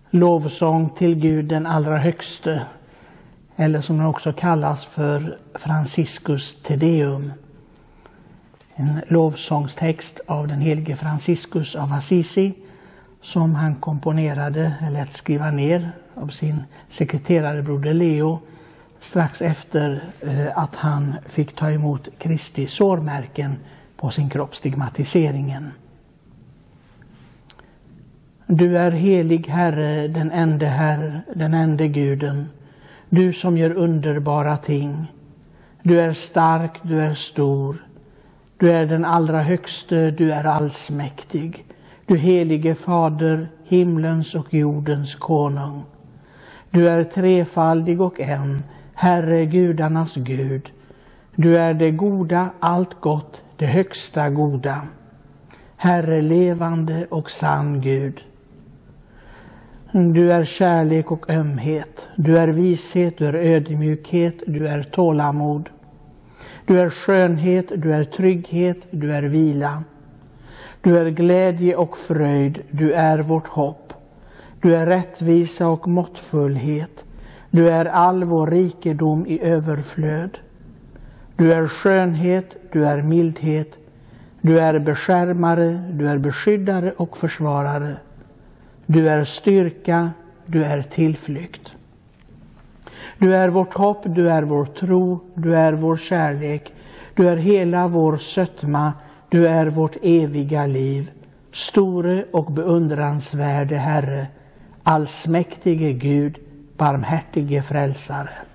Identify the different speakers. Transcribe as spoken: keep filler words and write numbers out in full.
Speaker 1: lovsång till Gud den allra högste, eller som den också kallas för Franciscus Te Deum. En lovsångstext av den helige Franciscus av Assisi som han komponerade eller lät skriva ner av sin sekreterare broder Leo strax efter att han fick ta emot Kristi sårmärken på sin kropp, stigmatiseringen. Du är helig Herre, den ende Herre, den ende Guden, du som gör underbara ting. Du är stark, du är stor, du är den allra högste, du är allsmäktig. Du helige Fader, himlens och jordens konung. Du är trefaldig och en, Herre gudarnas Gud. Du är det goda, allt gott, det högsta goda. Herre levande och sann Gud. Du är kärlek och ömhet, du är vishet, du är ödmjukhet, du är tålamod. Du är skönhet, du är trygghet, du är vila. Du är glädje och fröjd, du är vårt hopp. Du är rättvisa och måttfullhet, du är all vår rikedom i överflöd. Du är skönhet, du är mildhet, du är beskärmare, du är beskyddare och försvarare. Du är styrka, du är tillflykt. Du är vårt hopp, du är vår tro, du är vår kärlek, du är hela vår sötma, du är vårt eviga liv. Store och beundransvärde Herre, allsmäktige Gud, barmhärtige frälsare.